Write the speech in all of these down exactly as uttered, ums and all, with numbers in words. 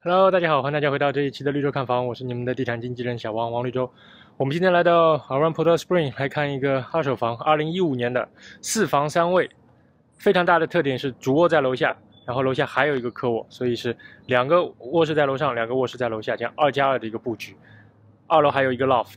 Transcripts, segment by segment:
Hello，大家好，欢迎大家回到这一期的绿洲看房，我是你们的地产经纪人小王王绿洲。我们今天来到 Around Portal Spring 来看一个二手房，二零一五年的四房三卫，非常大的特点是主卧在楼下，然后楼下还有一个客卧，所以是两个卧室在楼上，两个卧室在楼下，这样二加二的一个布局。二楼还有一个 loft，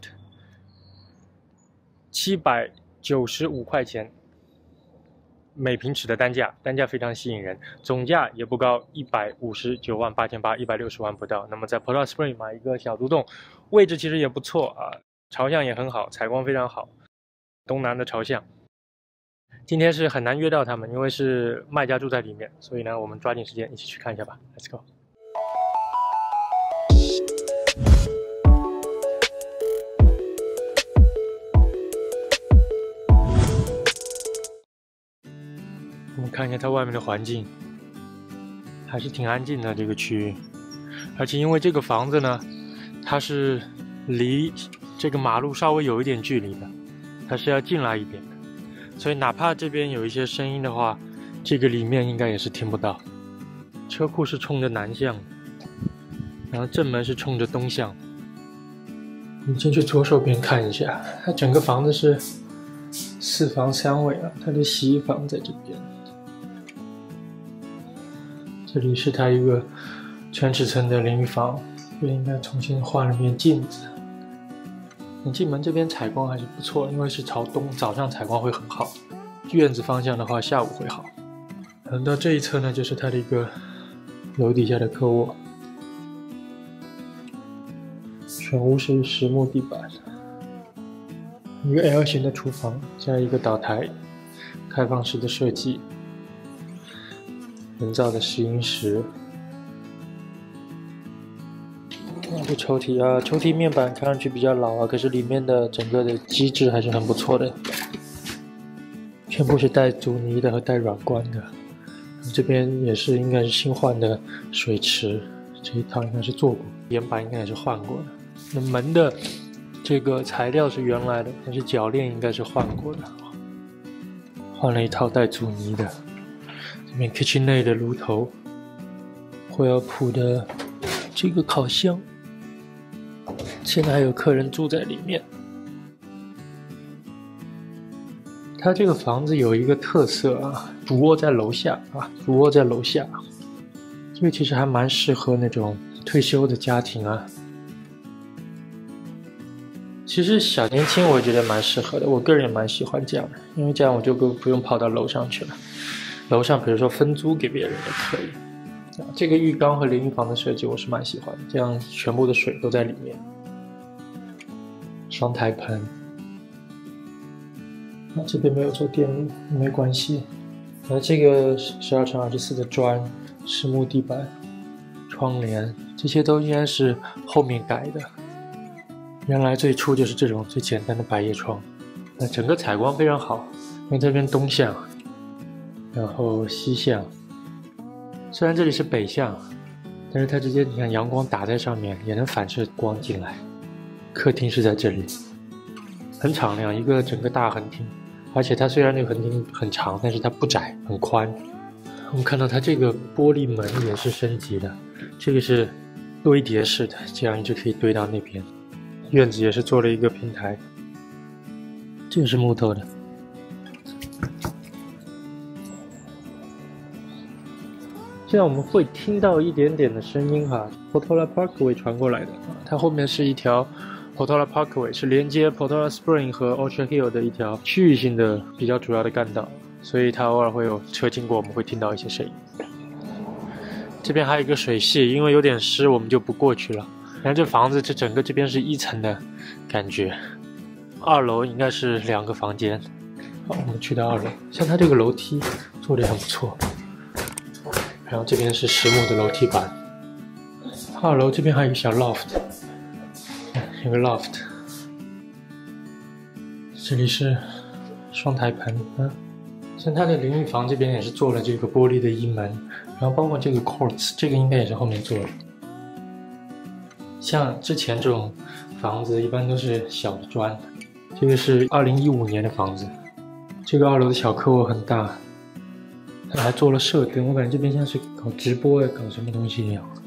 七百九十五块钱。每平尺的单价，单价非常吸引人，总价也不高，一百五十九万八千八，一百六十万不到。那么在 Portal Spring 买一个小独栋，位置其实也不错啊，朝向也很好，采光非常好，东南的朝向。今天是很难约到他们，因为是卖家住在里面，所以呢，我们抓紧时间一起去看一下吧 ，Let's go。我们看一下它外面的环境，还是挺安静的这个区域，而且因为这个房子呢，它是离这个马路稍微有一点距离的，它是要进来一点的，所以哪怕这边有一些声音的话，这个里面应该也是听不到。车库是冲着南向的，然后正门是冲着东向。我们进去左手边看一下，它整个房子是四房三卫啊，它的洗衣房在这边。这里是它一个全尺寸的淋浴房，这应该重新换了面镜子。你进门这边采光还是不错，因为是朝东，早上采光会很好。院子方向的话，下午会好。然后到这一侧呢，就是它的一个楼底下的客卧，全屋是实木地板，一个 L 型的厨房加一个岛台，开放式的设计。人造的石英石，这抽屉啊，抽屉面板看上去比较老啊，可是里面的整个的机制还是很不错的，全部是带阻尼的和带软关的。这边也是应该是新换的水池，这一套应该是做过，岩板应该也是换过的。那门的这个材料是原来的，但是铰链应该是换过的，换了一套带阻尼的。这边 kitchen 内的炉头，惠而浦的这个烤箱，现在还有客人住在里面。它这个房子有一个特色啊，主卧在楼下啊，主卧在楼下，这个其实还蛮适合那种退休的家庭啊。其实小年轻我觉得蛮适合的，我个人也蛮喜欢这样的，因为这样我就不不用跑到楼上去了。楼上比如说分租给别人也可以，啊，这个浴缸和淋浴房的设计我是蛮喜欢的，这样全部的水都在里面。双台盆，那这边没有做电路，没关系。那这个十二乘二十四的砖，实木地板，窗帘，这些都应该是后面改的。原来最初就是这种最简单的百叶窗，那整个采光非常好，因为这边东向。然后西向，虽然这里是北向，但是它直接你看阳光打在上面，也能反射光进来。客厅是在这里，很敞亮，一个整个大横厅，而且它虽然这个横厅很长，但是它不窄，很宽。我们看到它这个玻璃门也是升级的，这个是堆叠式的，这样一直可以堆到那边。院子也是做了一个平台，这个是木头的。现在我们会听到一点点的声音哈 ，Portola Parkway 传过来的，它后面是一条 Portola Parkway， 是连接 Portola Spring 和 Orchard Hill 的一条区域性的比较主要的干道，所以它偶尔会有车经过，我们会听到一些声音。这边还有一个水系，因为有点湿，我们就不过去了。然后这房子这整个这边是一层的感觉，二楼应该是两个房间。好，我们去到二楼，像它这个楼梯做的也很不错。然后这边是实木的楼梯板，二楼这边还有一个小 loft， 有个 loft， 这里是双台盆，嗯，像它的淋浴房这边也是做了这个玻璃的衣门，然后包括这个 quartz， 这个应该也是后面做的。像之前这种房子一般都是小的砖，这个是二零一五年的房子，这个二楼的小客卧很大。它还做了射灯，我感觉这边像是搞直播呀，搞什么东西一样。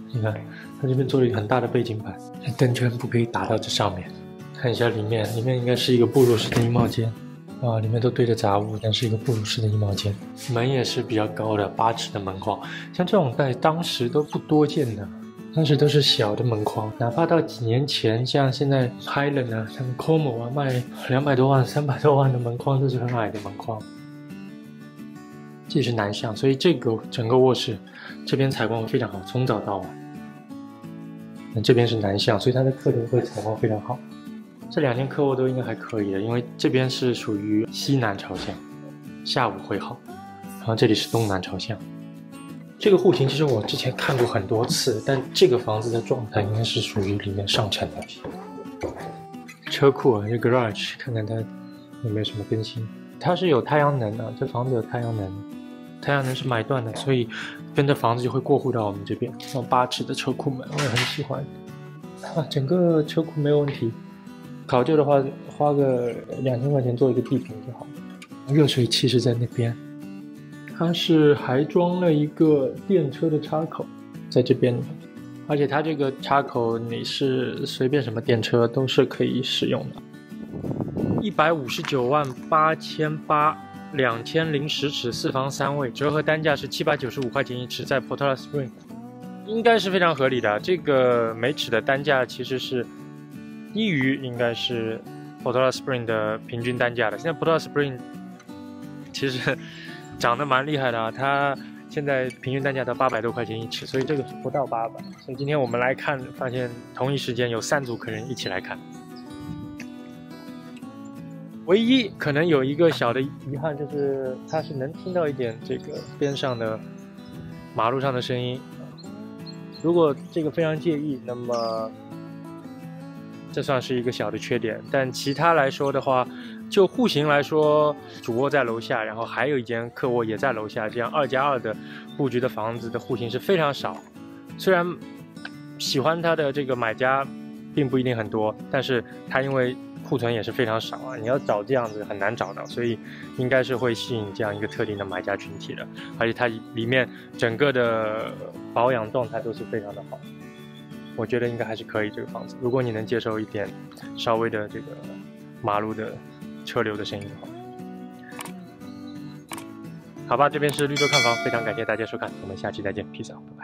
你看，它这边做了一个很大的背景板，灯全部可以打到这上面。看一下里面，里面应该是一个布鲁式的衣帽间，啊，里面都堆着杂物，但是一个布鲁式的衣帽间。门也是比较高的八尺的门框，像这种在当时都不多见的，当时都是小的门框，哪怕到几年前，像现在 Highland 啊，像 Como 啊，卖两百多万、三百多万的门框都是很矮的门框。这是南向，所以这个整个卧室这边采光非常好，从早到晚。那这边是南向，所以它的客厅会采光非常好。这两间客卧都应该还可以的，因为这边是属于西南朝向，下午会好。然后这里是东南朝向。这个户型其实我之前看过很多次，但这个房子的状态应该是属于里面上层的。车库啊，这 garage 看看它有没有什么更新。它是有太阳能的，这房子有太阳能，太阳能是买断的，所以跟着房子就会过户到我们这边。然后八尺的车库门我也很喜欢，啊，整个车库没有问题。考究的话，花个两千块钱做一个地坪就好了。热水器是在那边，它是还装了一个电车的插口在这边，而且它这个插口你是随便什么电车都是可以使用的。一百五十九万八千八，两千零十尺，四房三卫，折合单价是七百九十五块钱一尺，在 Portola Spring， 应该是非常合理的。这个每尺的单价其实是低于应该是 Portola Spring 的平均单价的。现在 Portola Spring 其实涨得蛮厉害的啊，它现在平均单价到八百多块钱一尺，所以这个是不到八百。所以今天我们来看，发现同一时间有三组客人一起来看。唯一可能有一个小的遗憾，就是它是能听到一点这个边上的马路上的声音。如果这个非常介意，那么这算是一个小的缺点。但其他来说的话，就户型来说，主卧在楼下，然后还有一间客卧也在楼下，这样二加二的布局的房子的户型是非常少。虽然喜欢它的这个买家并不一定很多，但是它因为库存也是非常少啊，你要找这样子很难找到，所以应该是会吸引这样一个特定的买家群体的。而且它里面整个的保养状态都是非常的好，我觉得应该还是可以这个房子。如果你能接受一点稍微的这个马路的车流的声音的话，好吧，这边是绿洲看房，非常感谢大家收看，我们下期再见 ，peace out。